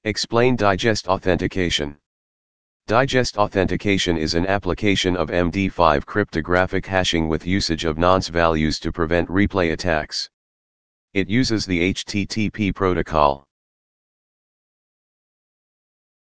Explain Digest Authentication. Digest authentication is an application of MD5 cryptographic hashing with usage of nonce values to prevent replay attacks. It uses the HTTP protocol.